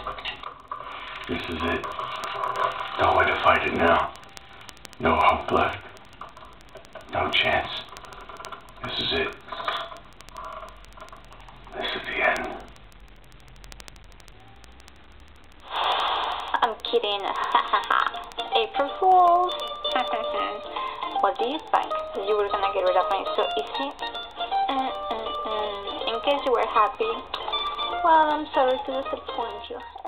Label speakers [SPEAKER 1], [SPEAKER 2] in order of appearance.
[SPEAKER 1] This is it. No way to fight it now. No hope left. No chance. This is it. This is the end.
[SPEAKER 2] I'm kidding. April Fools. What do you think? That you were gonna get rid of me so easy? In case you were happy, well, I'm sorry to disappoint you.